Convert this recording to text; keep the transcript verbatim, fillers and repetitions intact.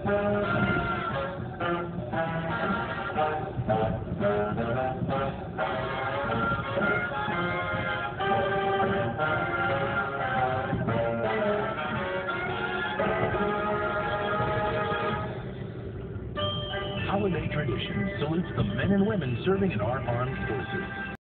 Holiday tradition salutes the men and women serving in our armed forces.